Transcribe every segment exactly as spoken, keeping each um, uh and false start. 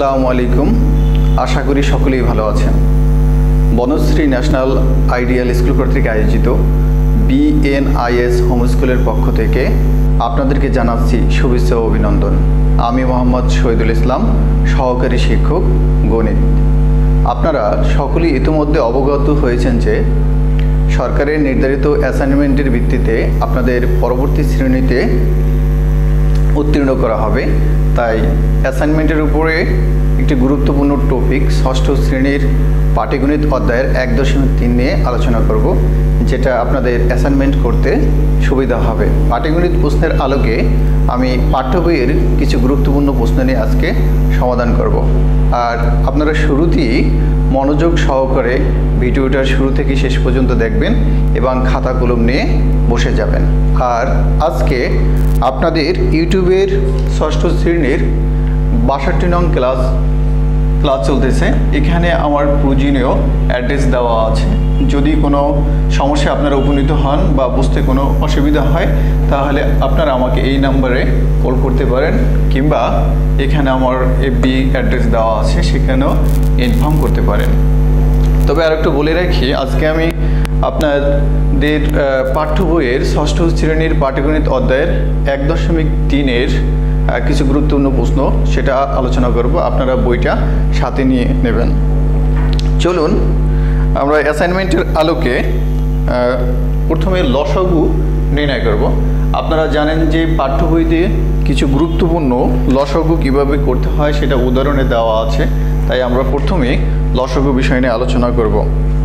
আসসালামু আলাইকুম। আশা করি সকলেই ভালো আছেন। বনশ্রী ন্যাশনাল আইডিয়াল স্কুল কর্তৃক আয়োজিত বিএনআইএস হোম স্কুলের পক্ষ থেকে আপনাদেরকে জানাচ্ছি শুভেচ্ছা ও অভিনন্দন। আমি মোহাম্মদ শহীদুল ইসলাম, সহকারী শিক্ষক গণিত। আপনারা সকলেই ইতিমধ্যে অবগত হয়েছেন যে সরকারের নির্ধারিত অ্যাসাইনমেন্টের ভিত্তিতে আপনাদের পরবর্তী শ্রেণীতে উত্তীর্ণ করা হবে। তাই অ্যাসাইনমেন্টের উপরে একটি গুরুত্বপূর্ণ টপিক ষষ্ঠ শ্রেণীর পাটিগণিত অধ্যায়ের এক দশমিক তিন নিয়ে আলোচনা করব, যেটা আপনাদের অ্যাসাইনমেন্ট করতে সুবিধা হবে। পাটিগণিত প্রশ্নের আলোকে আমি পাঠ্য বইয়ের কিছু গুরুত্বপূর্ণ প্রশ্ন নিয়ে আজকে সমাধান করব। আর আপনারা শুরুতেই মনোযোগ সহকারে ভিডিওটার শুরু থেকে শেষ পর্যন্ত দেখবেন এবং খাতা কলম নিয়ে বসে যাবেন। আর আজকে আপনাদের ইউটিউবের ষষ্ঠ শ্রেণীর বাষট্টি নং ক্লাস ক্লাস চলতেছে। এখানে আমার প্রয়োজনীয় অ্যাড্রেস দেওয়া আছে। যদি কোনো সমস্যা আপনারা উপনীত হন বা বুঝতে কোনো অসুবিধা হয়, তাহলে আপনারা আমাকে এই নাম্বারে কল করতে পারেন, কিংবা এখানে আমার এফবি অ্যাড্রেস দেওয়া আছে, সেখানেও ইনফর্ম করতে পারেন। তবে আর একটু বলে রাখি, আজকে আমি আপনাদের পাঠ্য বইয়ের ষষ্ঠ শ্রেণীর পাটিগণিত অধ্যায়ের এক দশমিক তিনের কিছু গুরুত্বপূর্ণ প্রশ্ন সেটা আলোচনা করব। আপনারা বইটা সাথে নিয়ে নেবেন। চলুন আমরা অ্যাসাইনমেন্টের আলোকে প্রথমে লসাগু নির্ণয় করব। আপনারা জানেন যে পাঠ্য বইতে কিছু গুরুত্বপূর্ণ লসাগু কিভাবে করতে হয় সেটা উদাহরণে দেওয়া আছে। তাই আমরা প্রথমে লসাগু বিষয় নিয়ে আলোচনা করব।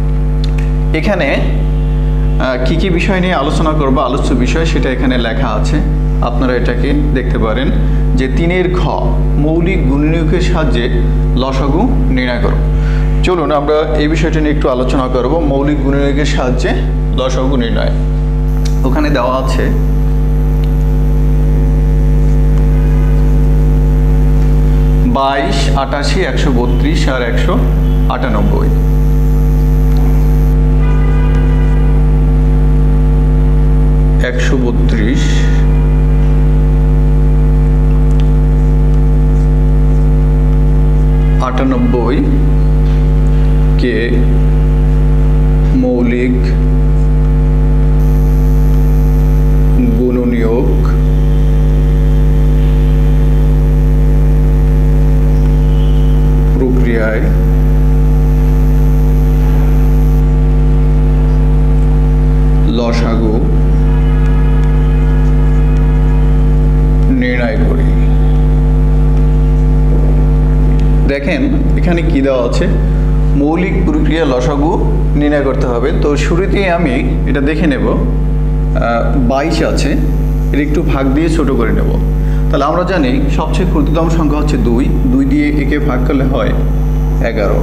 এখানে কি কি বিষয় নিয়ে আলোচনা করব, আলোচ্য বিষয় সেটা এখানে লেখা আছে, আপনারা এটাকে দেখতে পারেন। যে তিনের ঘ মৌলিক গুণনীয়কের সাহায্যে লসাগু নির্ণয় করো। চলুন আমরা এই বিষয়টা নিয়ে একটু আলোচনা করব। মৌলিক গুণনীয়কের সাহায্যে লসাগু নির্ণয়। ওখানে দেওয়া আছে বাইশ, আটাশি, একশো বত্রিশ আর একশো আটানব্বই। একশো বত্রিশ, আটানব্বই কে মৌলিক গুণনীয়ক প্রক্রিয়ায় লসাগু নির্ণয় করি। দেখেন এখানে কি দেওয়া আছে, মৌলিক প্রক্রিয়া লসাগু নির্ণয় করতে হবে। তো শুরুতেই আমি এটা দেখে নেব, বাইশ আছে, এটা একটু ভাগ দিয়ে ছোট করে নেব। তাহলে আমরা জানি সবচেয়ে ক্ষুদ্রতম সংখ্যা হচ্ছে দুই, দুই দিয়ে একে ভাগ করলে হয় এগারো।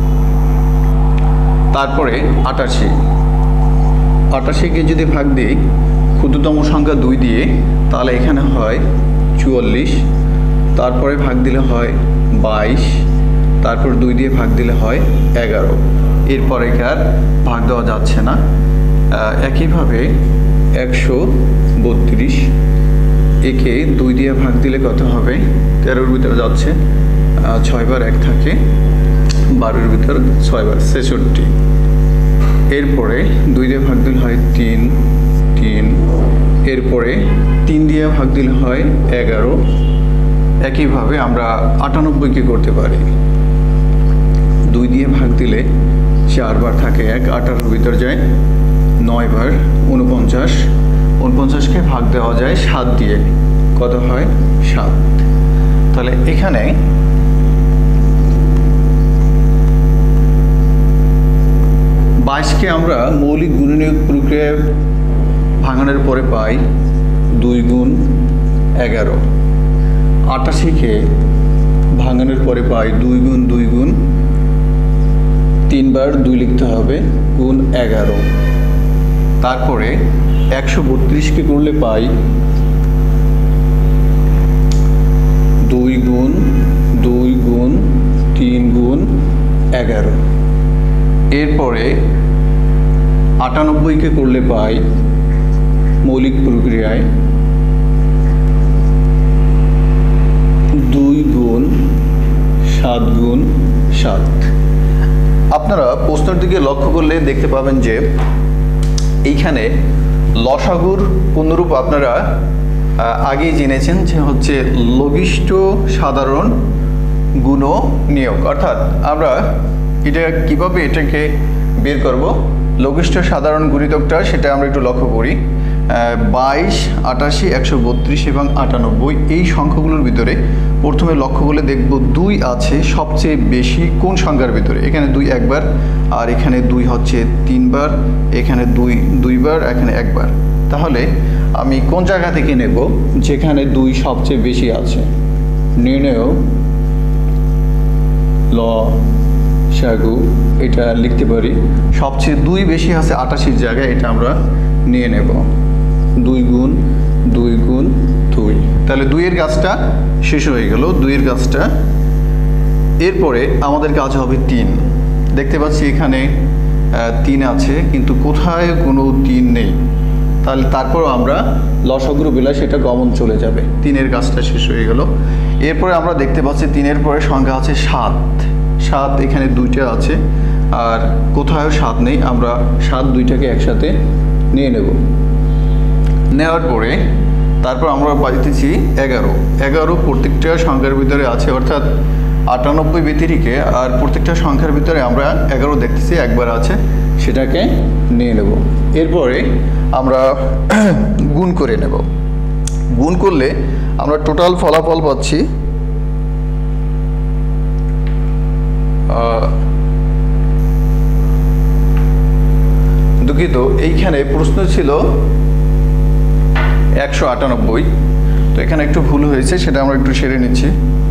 তারপরে আটাশি, আটাশিকে যদি ভাগ দিই ক্ষুদ্রতম সংখ্যা দুই দিয়ে, তাহলে এখানে হয় চুয়াল্লিশ। তারপরে ভাগ দিলে হয় বাইশ, তারপর দুই দিয়ে ভাগ দিলে হয় এগারো। এরপরে আর ভাগ দেওয়া যাচ্ছে না। একইভাবে একশো বত্রিশ, একে দুই দিয়ে ভাগ দিলে কত হবে, তেরোর ভিতরে যাচ্ছে, ছয়বার এক থাকে, বারোর ভিতরে ছয়বার ছেষট্টি। এরপরে দুই দিয়ে ভাগ দিলে হয় তিন, তিন। এরপরে তিন দিয়ে ভাগ দিলে হয় এগারো। একইভাবে আমরা আটানব্বইকে করতে পারি, দুই দিয়ে ভাগ দিলে চারবার থাকে এক, আঠারোর ভিতর যায় নয়বার, উনপঞ্চাশ। উনপঞ্চাশকে ভাগ দেওয়া যায় সাত দিয়ে, কত হয় সাত। তাহলে এখানে বাইশকে আমরা মৌলিক গুণনীয়ক প্রক্রিয়ায় ভাঙানোর পরে পাই দুই গুণ এগারো। আটাশিকে ভাঙানোর পরে পাই দুই গুণ দুই গুণ, তিনবার দুই লিখতে হবে, গুণ এগারো। তারপরে একশো বত্রিশকে করলে পাই দুই গুণ দুই গুণ তিন গুণ এগারো। এরপরে আটানব্বইকে করলে পাই মৌলিক প্রক্রিয়ায় দুই গুণ সাত গুণ সাত। আপনারা প্রশ্নের দিকে লক্ষ্য করলে দেখতে পাবেন যে এইখানে লসাগুর পূর্ণরূপ আপনারা আগেই জেনেছেন যে হচ্ছে লঘিষ্ঠ সাধারণ গুণনীয়ক। অর্থাৎ আমরা এটা কিভাবে এটাকে বের করব, লঘিষ্ঠ সাধারণ গুণিতকটা সেটা আমরা একটু লক্ষ্য করি। বাইশ, আটাশি, একশো বত্রিশ এবং আটানব্বই এই সংখ্যাগুলোর ভিতরে প্রথমে লক্ষ্য করলে দেখব দুই আছে সবচেয়ে বেশি কোন সংখ্যার ভিতরে। এখানে দুই একবার, আর এখানে দুই হচ্ছে তিনবার, এখানে দুই দুইবার, এখানে একবার। তাহলে আমি কোন জায়গা থেকে নেব যেখানে দুই সবচেয়ে বেশি আছে? নির্ণয় লসাগু এটা লিখতে পারি, সবচেয়ে দুই বেশি আছে আটাশির জায়গায়, এটা আমরা নিয়ে নেব। দুই গুণ দুই গুণ দুই, তাহলে দুইয়ের কাজটা শেষ হয়ে গেল, দুইয়ের কাজটা। এরপরে আমাদের কাজ হবে তিন। দেখতে পাচ্ছি এখানে তিন আছে কিন্তু কোথায় কোনো তিন নেই, তাহলে তারপর আমরা লসাগুর বেলা সেটা কমন চলে যাবে, তিনের কাজটা শেষ হয়ে গেল। এরপরে আমরা দেখতে পাচ্ছি তিনের পরে সংখ্যা আছে সাত। সাত এখানে দুইটা আছে আর কোথাও সাত নেই, আমরা সাত দুইটাকে একসাথে নিয়ে নেব। নেওয়ার পরে তারপর আমরা পাইতেছি এগারো। এগারো প্রত্যেকটা সংখ্যার ভিতরে আছে, অর্থাৎ আটানব্বই ব্যতিরিকে আর প্রত্যেকটা সংখ্যার ভিতরে আমরা এগারো দেখতেছি একবার আছে, সেটাকে নিয়ে নেব। এরপরে আমরা গুণ করে নেব। গুণ করলে আমরা টোটাল ফলাফল পাচ্ছি দুঃখিত, এইখানে প্রশ্ন ছিল একশো আটানব্বই, তো এখানে একটু ভুল হয়েছে, সেটা আমরা একটু সেরে নিচ্ছি।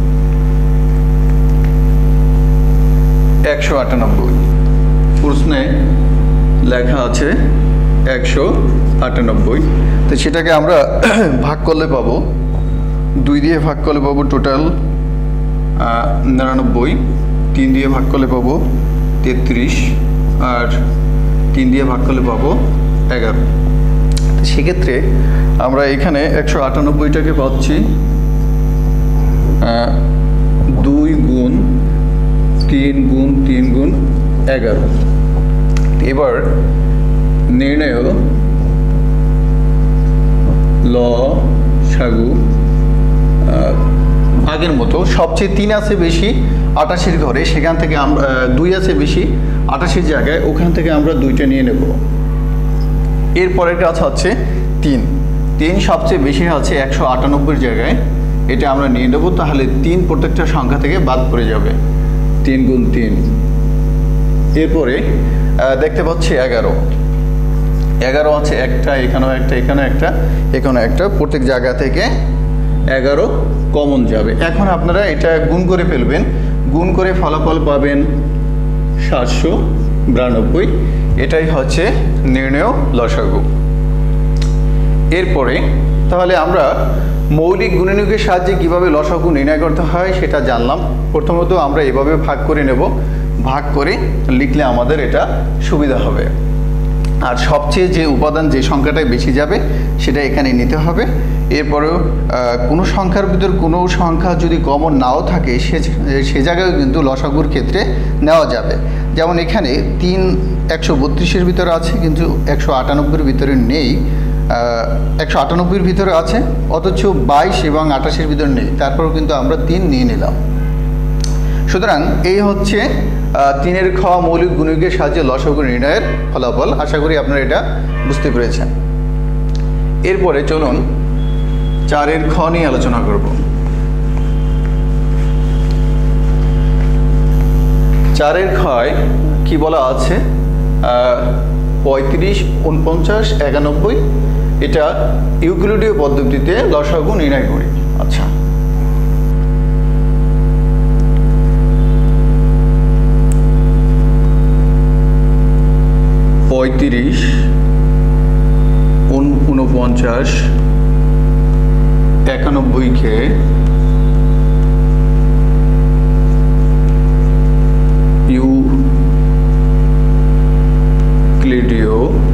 একশো আটানব্বই প্রশ্নে লেখা আছে একশো আটানব্বই, তো সেটাকে আমরা ভাগ করলে পাবো, দুই দিয়ে ভাগ করলে পাবো টোটাল নিরানব্বই, তিন দিয়ে ভাগ করলে পাবো তেত্রিশ, আর তিন দিয়ে ভাগ করলে পাবো এগারো। সেক্ষেত্রে আমরা এখানে একশো আটানব্বইটাকে পাচ্ছি দুই গুণ তিন গুণ তিন গুণ এগারো। এবার নির্ণয় লসাগু আগের মতো সবচেয়ে তিন আছে বেশি আটাশির ঘরে, সেখান থেকে আমরা দুই আছে বেশি আটাশির জায়গায়, ওখান থেকে আমরা দুইটা নিয়ে নেব। এরপরের কাজ হচ্ছে তিন। তিন সবচেয়ে বেশি আছে একশো আটানব্বইয়ের জায়গায়, এটা আমরা নিয়ে নেব। তাহলে তিন প্রত্যেকটা সংখ্যা থেকে বাদ পড়ে যাবে, তিন গুণ তিন। এরপরে দেখতে পাচ্ছি এগারো। এগারো আছে একটা, এখানেও একটা, এখানেও একটা, এখানেও একটা, প্রত্যেক জায়গা থেকে এগারো কমন যাবে। এখন আপনারা এটা গুণ করে ফেলবেন, গুণ করে ফলাফল পাবেন সাতশো বিরানব্বই। এটাই হচ্ছে নির্ণয় লসাগু। এরপরে তাহলে আমরা মৌলিক গুণনীয়কের সাহায্যে কিভাবে লসাগু নির্ণয় করতে হয় সেটা জানলাম। প্রথমত আমরা এভাবে ভাগ করে নেব, ভাগ করে লিখলে আমাদের এটা সুবিধা হবে। আর সবচেয়ে যে উপাদান যে সংখ্যাটাই বেশি যাবে সেটা এখানে নিতে হবে। এরপরেও কোনো সংখ্যার ভিতর কোনো সংখ্যা যদি কমন নাও থাকে সে সে জায়গায় কিন্তু লসাগুর ক্ষেত্রে নেওয়া যাবে। যেমন এখানে তিন একশো বত্রিশের ভিতরে আছে কিন্তু একশো আটানব্বইয়ের ভিতরে নেই, একশো আটানব্বইয়ের ভিতরে আছে অথচ বাইশ এবং আটাশের ভিতরে নেই, তারপরেও কিন্তু আমরা তিন নিয়ে নিলাম। সুতরাং এই হচ্ছে তিনের খ মৌলিক গুণনীয়কের সাহায্যে লসাগু নির্ণয়ের ফলাফল। আশা করি আপনারা এটা বুঝতে পেরেছেন। এরপরে চলুন চারের খ নিয়ে আলোচনা করব। চারের খয় কি বলা আছে? পঁয়ত্রিশ, উনপঞ্চাশ, একানব্বই, এটা ইউক্লিডীয় পদ্ধতিতে লসাগু নির্ণয় করি। আচ্ছা, পঁয়ত্রিশ, উনপঞ্চাশ, একানব্বইকে ইউক্লিডীয়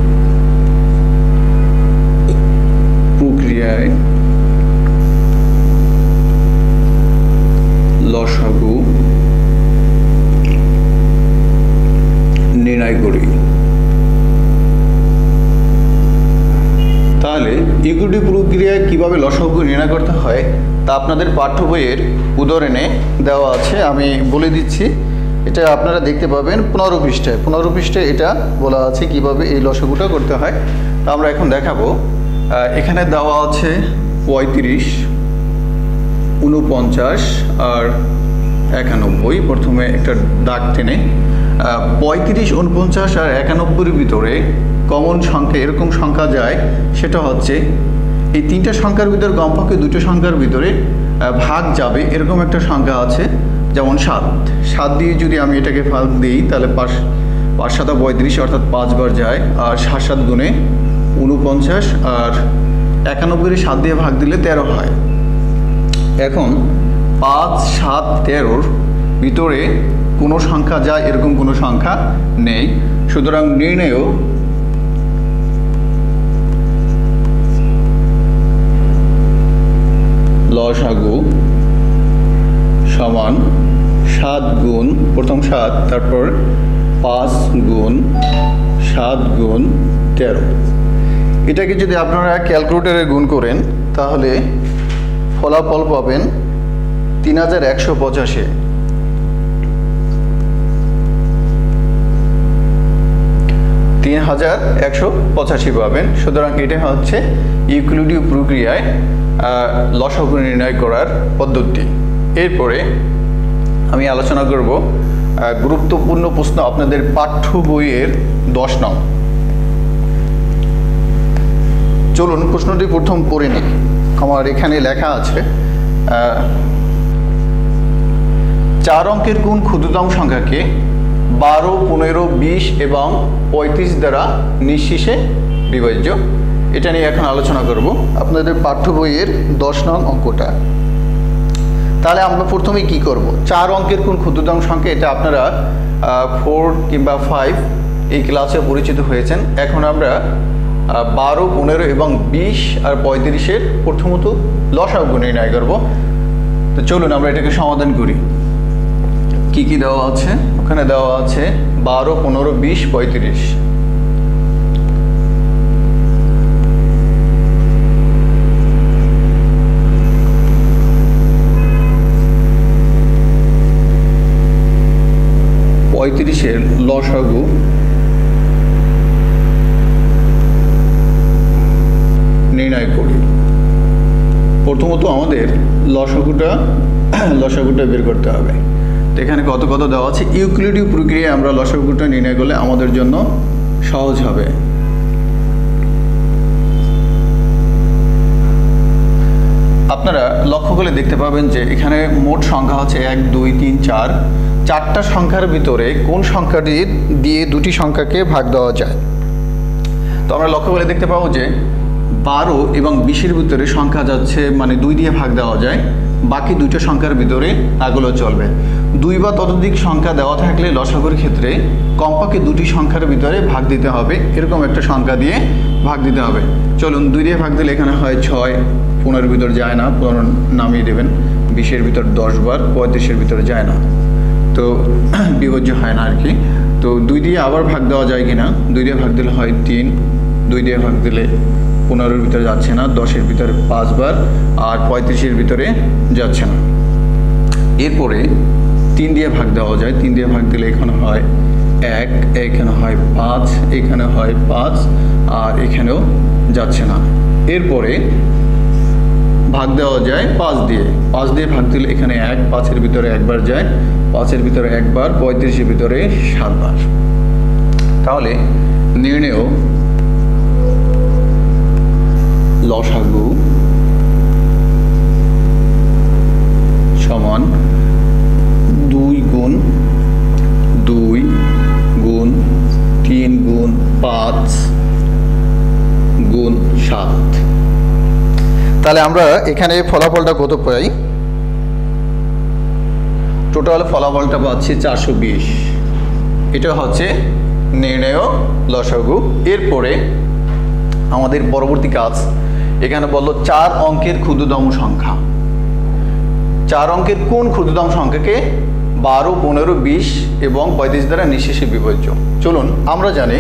প্রক্রিয়ায় লসাগু কিভাবে লসাগু নির্ণয় করতে হয় তা আপনাদের পাঠ্য বইয়ের উদাহরণে দেওয়া আছে, আমি বলে দিচ্ছি। এটা আপনারা দেখতে পাবেন পনেরো পৃষ্ঠায় পনেরো পৃষ্ঠায় এটা বলা আছে কিভাবে এই লসাগুটা করতে হয়। তা আমরা এখন দেখাবো। এখানে দেওয়া আছে পঁয়ত্রিশ, উনপঞ্চাশ আর একানব্বই। প্রথমে একটা দাগ টেনে পঁয়ত্রিশ, উনপঞ্চাশ আর একানব্বইয়ের ভিতরে কমন সংখ্যা এরকম সংখ্যা যায়, সেটা হচ্ছে এই তিনটা সংখ্যার ভিতরে কমপক্ষে দুটো সংখ্যার ভিতরে ভাগ যাবে এরকম একটা সংখ্যা আছে। যেমন সাত, সাত দিয়ে যদি আমি এটাকে ভাগ দিই তাহলে পাঁচ পাঁচ সাতা পঁয়ত্রিশ অর্থাৎ পাঁচবার যায়, আর সাত সাত গুণে উনপঞ্চাশ, আর একানব্বই সাত দিয়ে ভাগ দিলে তেরো হয়। এখন পাঁচ সাত তেরোর ভিতরে কোনো সংখ্যা যায় এরকম কোনো সংখ্যা নেই, সুতরাং নির্ণেয় লসাগু সমান সাত গুণ প্রথম সাত, তারপর পাঁচ গুণ সাত গুণ তেরো। এটাকে যদি আপনারা ক্যালকুলেটরে গুণ করেন তাহলে ফলাফল পাবেন তিন হাজার একশো পঁচাশি। তিন হাজার একশো পঁচাশি পাবেন। সুতরাং এটা হচ্ছে ইউক্লিডীয় প্রক্রিয়ায় লসাগু নির্ণয় করার পদ্ধতি। এরপরে আমি আলোচনা করব গুরুত্বপূর্ণ প্রশ্ন আপনাদের পাঠ্য বইয়ের দশ নং। চলুন প্রশ্নটি প্রথম পড়ে নিই। আমার এখানে লেখা আছে চার অঙ্কের কোন ক্ষুদ্রতম সংখ্যাকে বারো, পনেরো, বিশ এবং পঁয়ত্রিশ দ্বারা নিঃশেষে বিভাজ্য। এটা নিয়ে এখন আলোচনা করব আপনাদের পাঠ্য বইয়ের দশ নং অঙ্কটা। তাহলে আমরা প্রথমে কি করব, চার অঙ্কের কোন ক্ষুদ্রতম সংখ্যা, এটা আপনারা ফোর কিংবা ফাইভ এই ক্লাসে পরিচিত হয়েছেন। এখন আমরা বারো, পনেরো এবং বিশ আর পঁয়ত্রিশের প্রথমত লসাগু নির্ণয় করব। তো চলুন আমরা এটাকে সমাধান করি। কি কি দেওয়া আছে? ওখানে দেওয়া আছে বারো, পনেরো, বিশ, পঁয়ত্রিশ। পঁয়ত্রিশের লসাগু নির্ণয় করি। প্রথমত আমাদের লসাগুটা লসাগুটা বের করতে হবে। এখানে কত কত দেওয়া আছে। ইউক্লিডীয় প্রক্রিয়ায় আমরা লসাগুটা নির্ণয় করলে আমাদের জন্য সহজ হবে। আপনারা লক্ষ্য করে দেখতে পাবেন যে এখানে মোট সংখ্যা হচ্ছে এক, দুই, তিন, চার। চারটা সংখ্যার ভিতরে কোন সংখ্যাটি দিয়ে দুটি সংখ্যাকে ভাগ দেওয়া যায়। তো আমরা লক্ষ্য করে দেখতে পাবো যে বারো এবং বিশের ভিতরে সংখ্যা যাচ্ছে মানে দুই দিয়ে ভাগ দেওয়া যায়, বাকি দুইটা সংখ্যার ভিতরে এগুলো চলবে। দুই বা ততোধিক সংখ্যা দেওয়া থাকলে লসাগুর ক্ষেত্রে কমপক্ষে দুটি সংখ্যার ভিতরে ভাগ দিতে হবে, এরকম একটা সংখ্যা দিয়ে ভাগ দিতে হবে। চলুন দুই দিয়ে ভাগ দিলে এখানে হয় ছয়, পনেরোর ভিতর যায় না, পনেরো নামিয়ে দেবেন। বিশের ভিতর দশ বার, পঁয়ত্রিশের ভিতরে যায় না, তো বিভাজ্য হয় না আর কি। তো দুই দিয়ে আবার ভাগ দেওয়া যায় কিনা, দুই দিয়ে ভাগ দিলে হয় তিন, দুই দিয়ে ভাগ দিলে পনেরোর ভিতরে যাচ্ছে না, দশের ভিতরে পাঁচবার, আর পঁয়ত্রিশের ভিতরে যাচ্ছে না। এরপরে তিন দিয়ে ভাগ দেওয়া যায়, তিন দিয়ে ভাগ দিলে এখানে হয় এক, এখানে হয় পাঁচ, এখানে হয় পাঁচ, আর এখানেও যাচ্ছে না। এরপরে ভাগ দেওয়া যায় পাঁচ দিয়ে, পাঁচ দিয়ে ভাগ দিলে এখানে এক, পাঁচের ভিতরে একবার যায়, পাঁচের ভিতরে একবার, পঁয়ত্রিশের ভিতরে সাতবার। তাহলে নির্ণেয় লসাগু সমান দুই গুণ দুই গুণ তিন গুণ পাঁচ গুণ সাত। তাহলে আমরা এখানে ফলাফলটা কত পাই? টোটাল ফলাফলটা পাচ্ছি চারশো বিশ। এটা হচ্ছে নির্ণেয় লসাগু। এরপরে আমাদের পরবর্তী কাজ, এখানে বললো চার অঙ্কের ক্ষুদ্রতম সংখ্যা। চার অঙ্কের কোন ক্ষুদ্রতম সংখ্যাকে বারো, পনেরো, বিশ এবং পঁয়ত্রিশ দ্বারা নিঃশেষে বিভাজ্য। চলুন আমরা জানি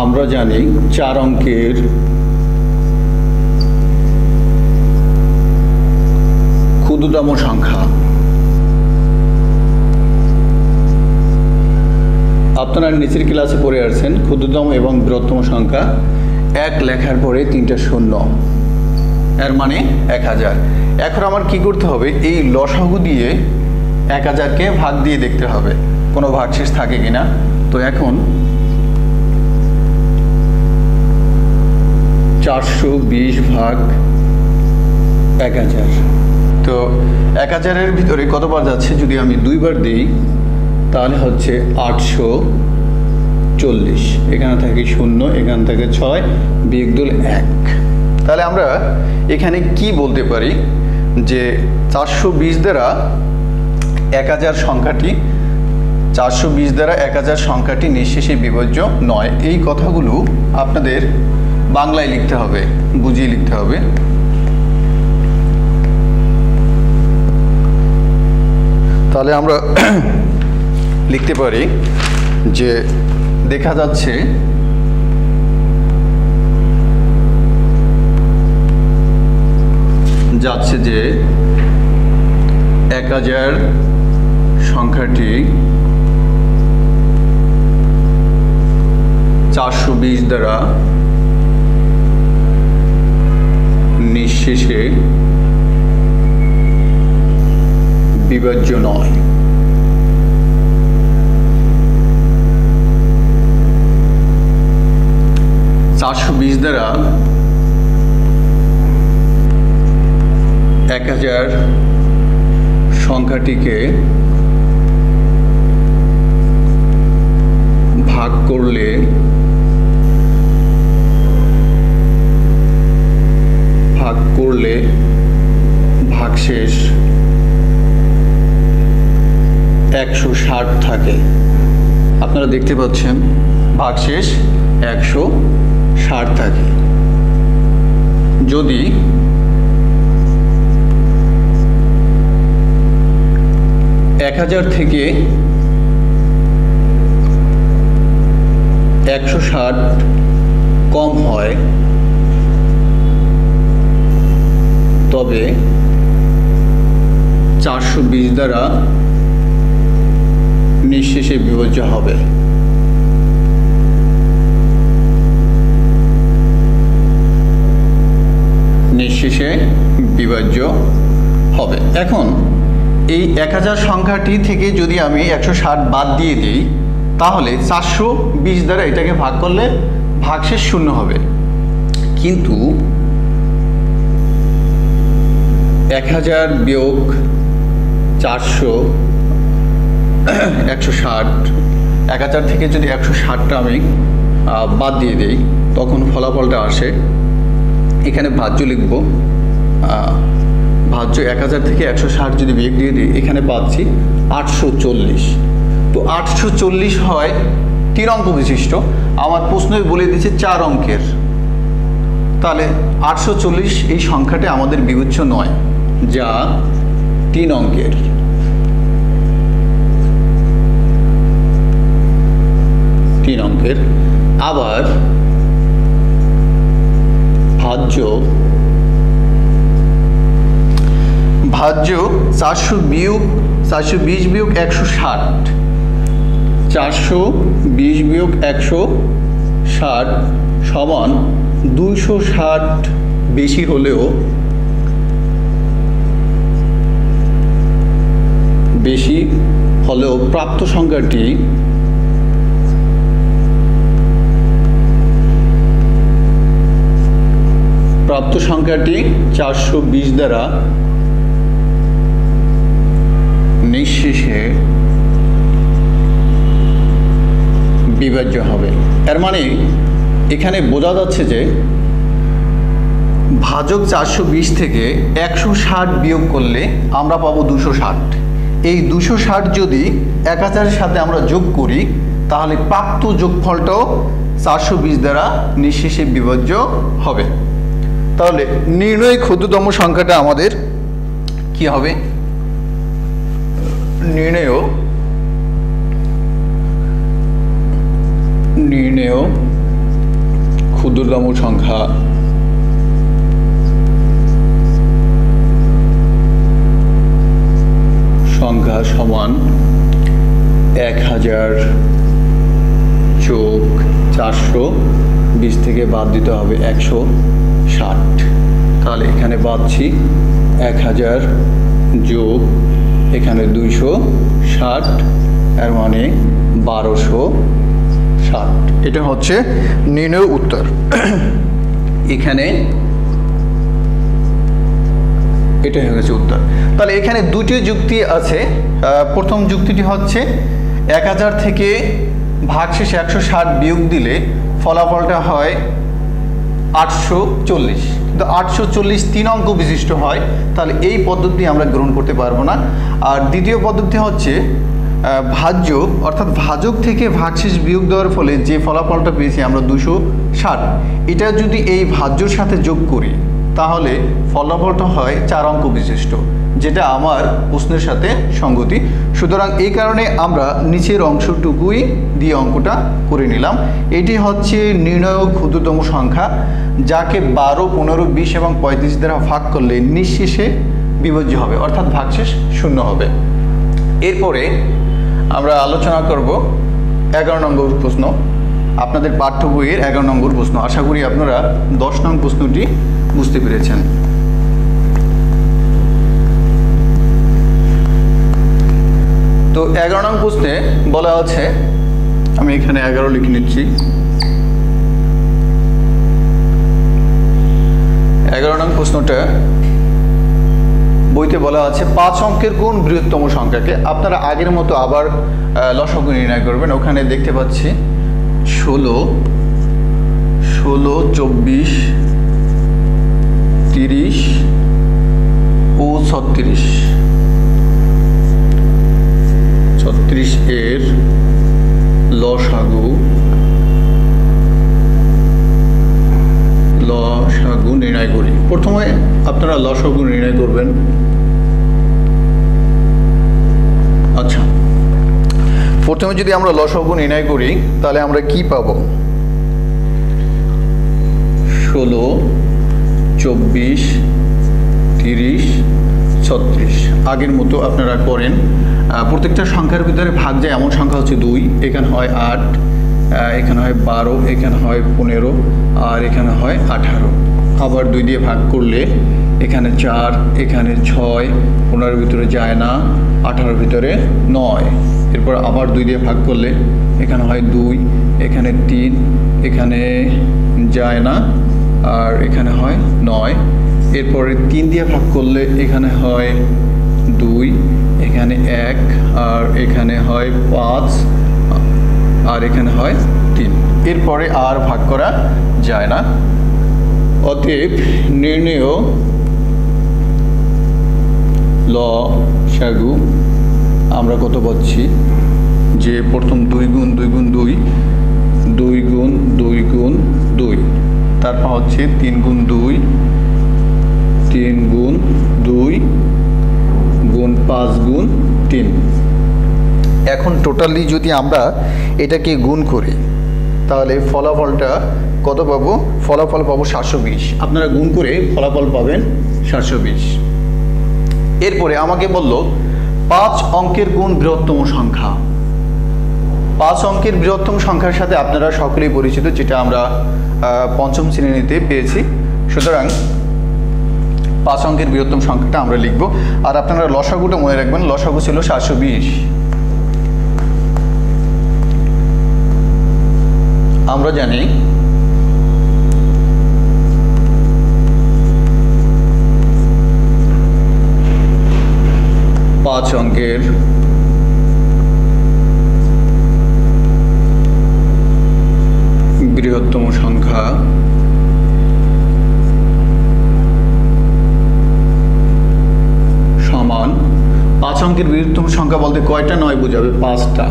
আমরা জানি চার অঙ্কের ক্ষুদ্রতম সংখ্যা। আপনারা নিচের ক্লাসে পড়ে আসছেন ক্ষুদ্রতম এবং বৃহত্তম সংখ্যা এক লেখার পরে তিনটা শূন্য, এর মানে এক হাজার। এখন আমার কি করতে হবে, এই লসাগু দিয়ে এক হাজারকে ভাগ দিয়ে দেখতে হবে কোনো ভাগশেষ থাকে কিনা। তো এখন চারশো বিশ ভাগ এক হাজার, তো এক হাজারের ভিতরে কতবার যাচ্ছে, যদি আমি দুইবার দিই তাহলে হচ্ছে আটশো চল্লিশ। এখানে থাকে শূন্য, এখান থেকে ছয়, বিয়োগ দুল এক। তাহলে আমরা এখানে কি বলতে পারি যে চারশো বিশ দ্বারা এক হাজার সংখ্যাটি চারশো বিশ দ্বারা এক হাজার সংখ্যাটি নিঃশেষে বিভাজ্য নয়। এই কথাগুলো আপনাদের বাংলায় লিখতে হবে, বুঝিয়ে লিখতে হবে। তাহলে আমরা লিখতে পারি যে দেখা যাচ্ছে যাচ্ছে যে এক হাজার সংখ্যাটি চারশো বিশ দ্বারা নিঃশেষে বিভাজ্য নয়। চারশো বিশ দ্বারা এক হাজার সংখ্যাটিকে ভাগ করলে ভাগ করলে ভাগশেষ একশো ষাট থাকে। আপনারা দেখতে পাচ্ছেন ভাগশেষ একশো ষাট থাকে। যদি এক হাজার থেকে একশো ষাট কম হয় তবে চারশো বিশ দ্বারা নিঃশেষে বিভাজ্য হবে। নিঃশেষে বিভাজ্য হবে। এখন এই এক হাজার সংখ্যাটি থেকে যদি আমি একশো ষাট বাদ দিয়ে দিই তাহলে চারশো বিশ দ্বারা এটাকে ভাগ করলে ভাগশেষ শূন্য হবে। কিন্তু এক হাজার বিয়োগ চারশো একশো ষাট, এক হাজার থেকে যদি একশো ষাটটা আমি বাদ দিয়ে দিই তখন ফলাফলটা আসে, এখানে ভাজ্য লিখব, ভাজ্য এক হাজার থেকে একশো ষাট যদি বিয়োগ দিয়ে দিই এখানে পাচ্ছি আটশো চল্লিশ। তো আটশো চল্লিশ হয় তিন অঙ্ক বিশিষ্ট, আমার প্রশ্নই বলে দিচ্ছে চার অঙ্কের, তাহলে আটশো চল্লিশ এই সংখ্যাটা আমাদের বিবেচ্য নয়, যা তিন অঙ্কের। তিন অঙ্কের আবার ভাজ্য ভাজ্য চারশো বিয়োগ চারশো বিশ বিয়োগ একশো ষাট, চারশো বিশ বিয়োগ একশো ষাট সমান দুইশো ষাট বেশি হলেও বেশি হলেও প্রাপ্ত সংখ্যাটি প্রাপ্ত সংখ্যাটি চারশো বিশ দ্বারা নিঃশেষে বিভাজ্য হবে। এর মানে এখানে বোঝা যাচ্ছে যে ভাজক চারশো বিশ থেকে একশো ষাট বিয়োগ করলে আমরা পাবো দুশো ষাট। এই দুশো ষাট যদি এক হাজারের সাথে আমরা যোগ করি তাহলে প্রাপ্ত যোগফলটাও চারশো বিশ দ্বারা নিঃশেষে বিভাজ্য হবে। তাহলে নির্ণয় ক্ষুদ্রতম সংখ্যাটা আমাদের কি হবে, নির্ণয় নির্ণয় ক্ষুদ্রতম সংখ্যা সংখ্যা সমান এক হাজার যোগ চারশো বিশ থেকে বাদ দিতে হবে একশো ষাট। তাহলে এখানে বাদছি এক হাজার যোগ এখানে দুইশো ষাট, এর মানে বারোশো ষাট। এটা হচ্ছে নির্ণয় উত্তর। এখানে এটা হয়ে গেছে উত্তর। তাহলে এখানে দুটি যুক্তি আছে। প্রথম যুক্তিটি হচ্ছে এক হাজার থেকে ভাগশেষ একশো ষাট বিয়োগ দিলে ফলাফলটা হয় আটশো চল্লিশ, কিন্তু আটশো চল্লিশ তিন অঙ্ক বিশিষ্ট হয়, তাহলে এই পদ্ধতি আমরা গ্রহণ করতে পারবো না। আর দ্বিতীয় পদ্ধতি হচ্ছে ভাজ্য, অর্থাৎ ভাজক থেকে ভাগশেষ বিয়োগ দেওয়ার ফলে যে ফলাফলটা পেয়েছি আমরা দুশো ষাট, এটা যদি এই ভাজ্যর সাথে যোগ করি তাহলে ফলাফলটা হয় চার অঙ্ক বিশিষ্ট, যেটা আমার প্রশ্নের সাথে সঙ্গতি। সুতরাং এই কারণে আমরা নিচের অংশটুকুই দিয়ে অঙ্কটা করে নিলাম। এটি হচ্ছে নির্ণয় ক্ষুদ্রতম সংখ্যা, যাকে বারো, পনেরো, বিশ এবং পঁয়ত্রিশ দ্বারা ভাগ করলে নিঃশেষে বিভাজ্য হবে, অর্থাৎ ভাগশেষ শূন্য হবে। এরপরে আমরা আলোচনা করব এগারো নম্বর প্রশ্ন, আপনাদের পাঠ্য বইয়ের এগারো নম্বর প্রশ্ন। আশা করি আপনারা দশ নং প্রশ্নটি বুঝতে পেরেছেন। তো এগারো নং প্রশ্নে বলা আছে, আমি এখানে এগারো লিখে নিচ্ছি। এগারো নং প্রশ্নটা বইতে বলা আছে পাঁচ অঙ্কের কোন বৃহত্তম সংখ্যাকে। আপনারা আগের মতো আবার লসাগু নির্ণয় করবেন। ওখানে দেখতে পাচ্ছি ষোলো, ষোলো, চব্বিশ, তিরিশ ও ছত্রিশ। ছত্রিশ এর লসাগু লসাগু নির্ণয় করি। প্রথমে আপনারা লসাগু নির্ণয় করবেন। আচ্ছা, প্রথমে যদি আমরা লসাগু নির্ণয় করি তাহলে আমরা কি পাব? ষোলো, চব্বিশ, তিরিশ, ছত্রিশ। আগের মতো আপনারা করেন। প্রত্যেকটা সংখ্যার ভিতরে ভাগ যায় এমন সংখ্যা হচ্ছে দুই। এখানে হয় আট, এখানে হয় বারো, এখানে হয় পনেরো, আর এখানে হয় আঠারো। আবার দুই দিয়ে ভাগ করলে এখানে চার, এখানে ছয়, পনেরোর ভিতরে যায় না, আঠারোর ভিতরে নয়। এরপর আবার দুই দিয়ে ভাগ করলে এখানে হয় দুই, এখানে তিন, এখানে যায় না, আর এখানে হয় নয়। এরপরে তিন দিয়ে ভাগ করলে এখানে হয় দুই, এখানে এক, আর এখানে হয় পাঁচ, আর এখানে হয় তিন। এরপরে আর ভাগ করা যায় না। অতএব নির্ণেয় লসাগু আমরা কত পাচ্ছি? যে প্রথম দুই গুণ দুই গুণ দুই, দুই গুণ দুই গুণ দুই, তারপর হচ্ছে তিন গুণ দুই, তিন গুণ দুই গুণ পাঁচ গুণ তিন। এখন টোটালি যদি আমরা এটাকে গুণ করি তাহলে ফলাফলটা কত পাবো? ফলাফল পাবো সাতশো বিশ। আপনারা গুণ করে ফলাফল পাবেন সাতশো বিশ। এরপরে আমাকে বলল পাঁচ অঙ্কের কোন বৃহত্তম সংখ্যা। পাঁচ অঙ্কের বৃহত্তম সংখ্যার সাথে আপনারা সকলেই পরিচিত, যেটা আমরা পঞ্চম শ্রেণীতে পেয়েছি। সুতরাং পাঁচ অঙ্কের বৃহত্তম সংখ্যাটা আমরা লিখব। আর আপনারা লসাগুটা মনে রাখবেন, লসাগু ছিল সাতশো বিশ। আমরা জানি পাঁচ অঙ্কের বৃহত্তম সংখ্যা সমান, পাঁচ অঙ্কের বৃহত্তম সংখ্যা বলতে কয়টা নয় বোঝাবে? পাঁচটা।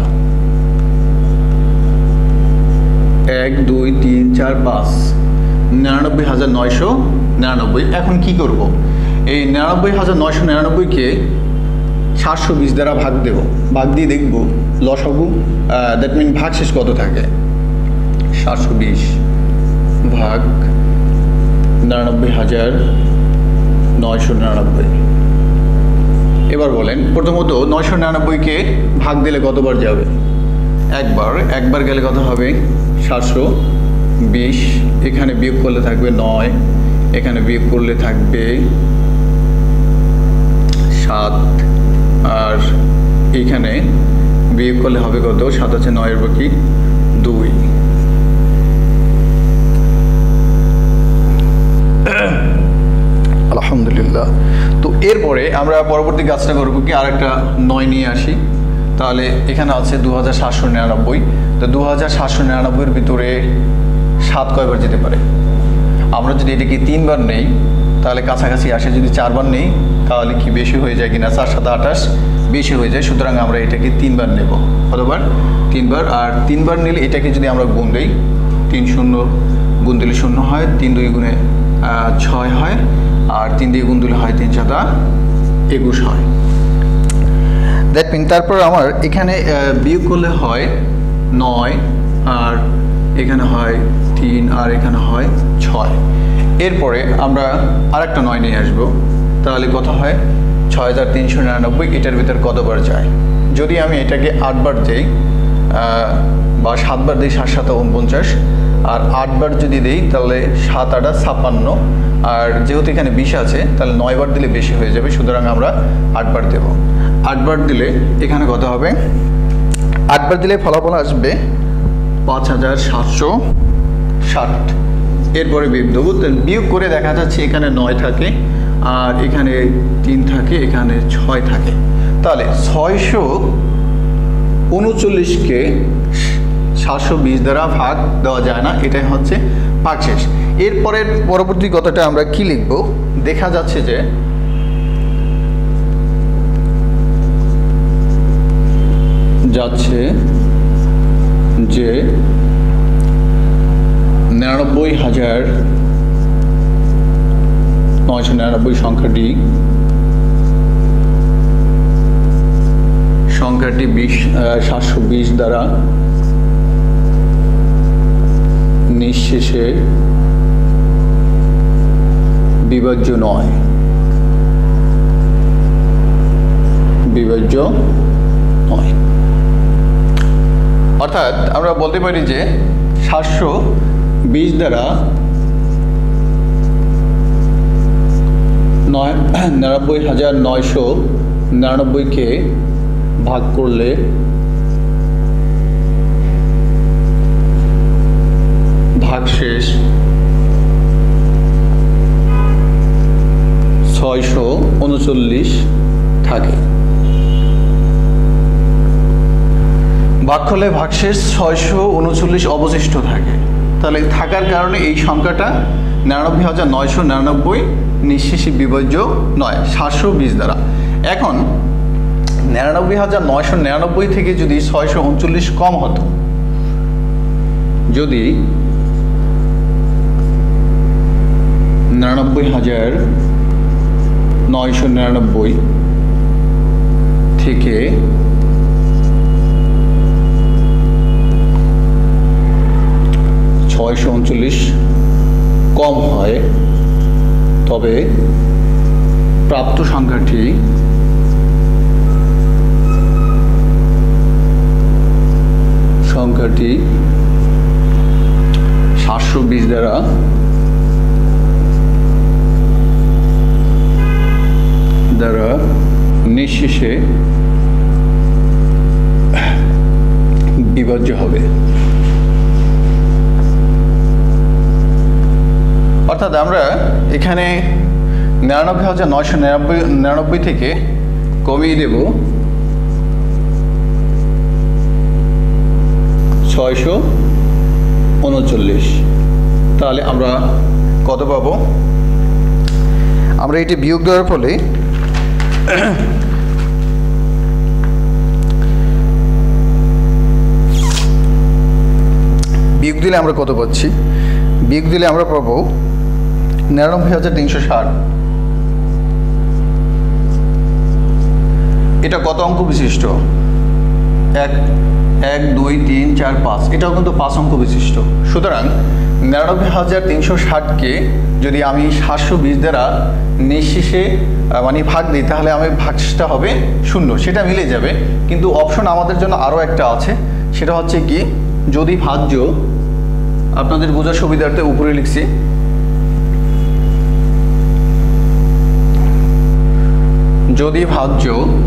এক, দুই, তিন, চার, পাঁচ, নিরানব্বই হাজার নয়শো নিরানব্বই। এখন কি করব? এই নিরানব্বই হাজার নয়শো নিরানব্বইকে সাতশো বিশ দ্বারা ভাগ দেব। ভাগ দিয়ে দেখব লসাগু, দ্যাট মিন ভাগশেষ কত থাকে। সাতশো বিশ ভাগ নিরানব্বই হাজার নয়শো নিরানব্বই। এবার বলেন, প্রথমত নয়শো নিরানব্বইকে ভাগ দিলে কতবার যাবে? একবার। একবার গেলে কত হবে? সাতশো বিশ। এখানে বিয়োগ করলে থাকবে নয়, এখানে বিয়োগ করলে থাকবে সাত, আর এইখানে বিয়োগ করলে হবে কত? সাত আছে নয়ের বাকি দুই। আলহামদুলিল্লাহ। তো এরপরে আমরা পরবর্তী কাজটা করবো কি, আর একটা নয় নিয়ে আসি। তাহলে এখানে আছে দু হাজার সাতশো নিরানব্বই। তো দু হাজার সাতশো নিরানব্বইয়ের ভিতরে সাত কয়বার যেতে পারে? আমরা যদি এটাকে তিনবার নেই তাহলে কাছাকাছি আসে, যদি চারবার নেই তাহলে কি বেশি হয়ে যায় কিনা? চার সাত আঠাশ, বেশি হয়ে যায়। সুতরাং আমরা এটাকে তিনবার নেব। কতবার? তিনবার। আর তিনবার নিলে এটাকে যদি আমরা গুণ দিই, তিন শূন্য গুণ দিলে শূন্য হয়, তিন দুই গুণে ছয় হয়, আর তিন দিয়ে গুণ দিলে হয় তিন সাতা একুশ হয়। দ্যাট মিন তারপর আমার এখানে বিয়োগ করলে হয় নয়, আর এখানে হয় তিন, আর এখানে হয় ছয়। এরপরে আমরা আর একটা নয় নিয়ে আসবো। তাহলে কত হয়? ছয় হাজার তিনশো নিরানব্বই। এটার ভিতর কতবার যায়? যদি আমি এটাকে আটবার দিই বা সাতবার দিই, সাত সাত উনপঞ্চাশ, আর আটবার যদি দিই তাহলে সাত আটা ছাপ্পান্ন। আর যেহেতু এখানে বিশ আছে তাহলে নয়বার দিলে বেশি হয়ে যাবে, সুতরাং আমরা আটবার দেব। আটবার দিলে এখানে কত হবে? আটবার দিলে ফলাফল আসবে পাঁচ হাজার সাতশো ষাট। এরপরে বিয়োগ দেবো। বিয়োগ করে দেখা যাচ্ছে এখানে নয় থাকে, আর এখানে তিন থাকে, এখানে ছয় থাকে। তাহলে ছয়শো উনচল্লিশকে সাতশো বিশ দ্বারা ভাগ দেওয়া যায় না, এটাই হচ্ছে ভাগশেষ। এরপরের পরবর্তী কথাটা আমরা কি লিখব? দেখা যাচ্ছে যে যাচ্ছে যে নিরানব্বই হাজার নয়শো নিরানব্বই সংখ্যাটি সংখ্যাটি বিশ সাতশো বিশ দ্বারা নিঃশেষে বিভাজ্য নয়। বিভাজ্য নয় অর্থাৎ আমরা বলতে পারি যে সাতশো বিশ দ্বারা নয় নিরানব্বই হাজার নয়শো নিরানব্বইকে ভাগ করলে ভাগশেষ ছয়শো উনচল্লিশ থাকে। ভাগ করলে ভাগশেষ ছয়শো উনচল্লিশ অবশিষ্ট থাকে। তাহলে থাকার কারণে এই সংখ্যাটা নিরানব্বই হাজার নয়শো নিরানব্বই নিঃশেষে বিভাজ্য নয় সাতশো বিশ দ্বারা। এখন নিরানব্বই হাজার নয়শো নিরানব্বই থেকে যদি ছয়শো উনচল্লিশ কম হতো, যদি নিরানব্বই হাজার নয়শো নিরানব্বই থেকে ছয়শো উনচল্লিশ কম হয়, তবে প্রাপ্ত সংখ্যাটি সংখ্যাটি সাতশো বিশ দ্বারা দ্বারা নিঃশেষে বিভাজ্য হবে। অর্থাৎ আমরা এখানে নিরানব্বই হাজার নয়শো নিরানব্বই নিরানব্বই থেকে কমিয়ে দেব ছয়শো উনচল্লিশ। তাহলে আমরা কত পাবো? আমরা এটি বিয়োগ দেওয়ার ফলে বিয়োগ দিলে আমরা কত পাচ্ছি? বিয়োগ দিলে আমরা পাবো নিরানব্বই হাজার তিনশো ষাট। এটা কত অঙ্ক বিশিষ্ট? এক এক দুই তিন চার পাঁচ, এটাও কিন্তু পাঁচ অঙ্ক বিশিষ্ট। সুতরাং নিরানব্বই হাজার তিনশো ষাটকে যদি আমি সাতশো বিশ দ্বারা নিঃশেষে মানে ভাগ দিই তাহলে আমি ভাগশেষটা হবে শূন্য, সেটা মিলে যাবে। কিন্তু অপশন আমাদের জন্য আরও একটা আছে, সেটা হচ্ছে কি যদি ভাজ্য, আপনাদের বোঝার সুবিধার্থে উপরে লিখছি, যদি ভাজ্য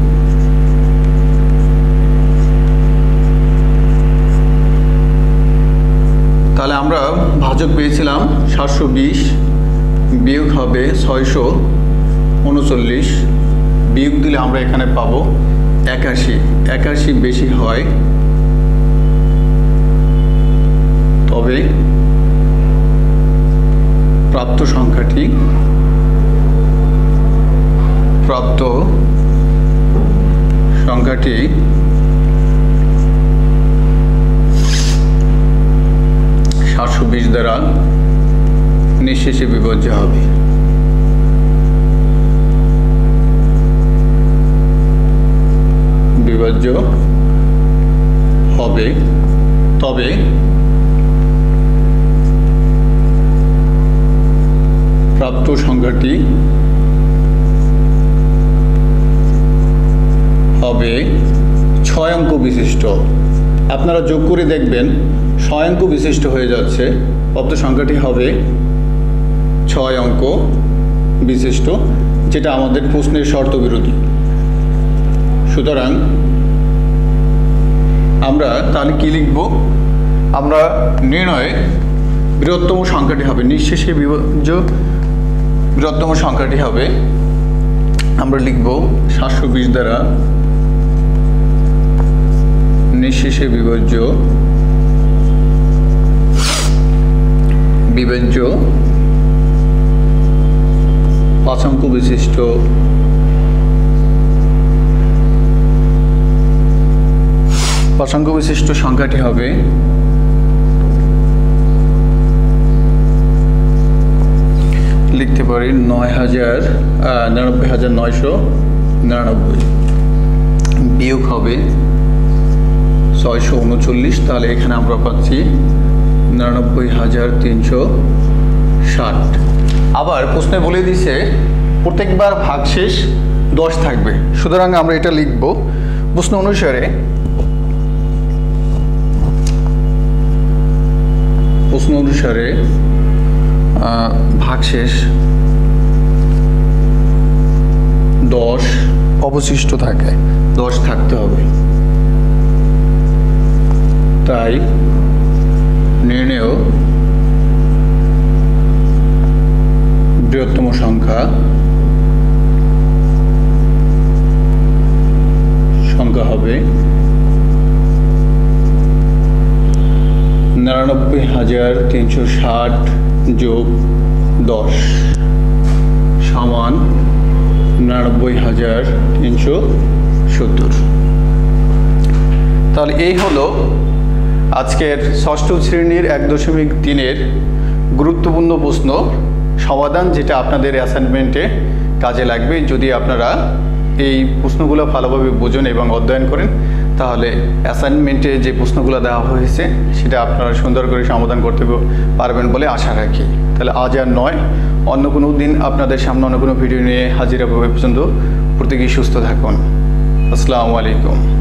তাহলে আমরা ভাজক পেয়েছিলাম সাতশো বিশ, বিয়োগ হবে ছয়শো উনচল্লিশ, বিয়োগ দিলে আমরা এখানে পাবো একাশি। একাশি বেশি হয় তবে প্রাপ্ত সংখ্যাটি প্রাপ্ত সংখ্যাটি সাতশো বিশ দ্বারা নিঃশেষে বিভাজ্য হবে। বিভাজ্য হবে তবে প্রাপ্ত সংখ্যাটি হবে ছয় অঙ্ক বিশিষ্ট। আপনারা যোগ করে দেখবেন ছয় অঙ্ক বিশিষ্ট হয়ে যাচ্ছে, প্রাপ্ত সংখ্যাটি হবে ছয় অঙ্ক বিশিষ্ট, যেটা আমাদের প্রশ্নের শর্ত বিরোধী। সুতরাং আমরা তাহলে কি লিখব, আমরা নির্ণয়ে বৃহত্তম সংখ্যাটি হবে নিঃশেষে বিভাজ্য, বৃহত্তম সংখ্যাটি হবে আমরা লিখব সাতশো বিশ দ্বারা নিঃশেষে বিভাজ্য বিভাজ্য পাঁচ অঙ্ক বিশিষ্ট পাঁচ অঙ্ক বিশিষ্ট সংখ্যাটি হবে লিখতে পারি নয় হাজার নিরানব্বই হাজার নয়শো নিরানব্বই, বিয়োগ হবে ছয়শো উনচল্লিশ, তাহলে এখানে আমরা পাচ্ছি নিরানব্বই হাজার তিনশো ষাট। আবার প্রশ্নে বলে দিছে প্রত্যেকবার ভাগশেষ দশ থাকবে, সুতরাং আমরা এটা লিখব প্রশ্ন অনুসারে প্রশ্ন অনুসারে ভাগশেষ দশ অবশিষ্ট থাকে, দশ থাকতে হবে। তাই নির্ণেয় বৃহত্তম সংখ্যা সংখ্যা হবে নিরানব্বই হাজার তিনশো ষাট যোগ দশ সমান নিরানব্বই হাজার তিনশো সত্তর। তাহলে এই হলো আজকের ষষ্ঠ শ্রেণীর এক দশমিক তিনের গুরুত্বপূর্ণ প্রশ্ন সমাধান, যেটা আপনাদের অ্যাসাইনমেন্টে কাজে লাগবে। যদি আপনারা এই প্রশ্নগুলো ভালোভাবে বোঝেন এবং অধ্যয়ন করেন তাহলে অ্যাসাইনমেন্টে যে প্রশ্নগুলো দেওয়া হয়েছে সেটা আপনারা সুন্দর করে সমাধান করতে পারবেন বলে আশা রাখি। তাহলে আজ আর নয়, অন্য কোনো দিন আপনাদের সামনে অন্য কোনো ভিডিও নিয়ে হাজির হবো। পর্যন্ত প্রত্যেকেই সুস্থ থাকুন। আসসালামু আলাইকুম।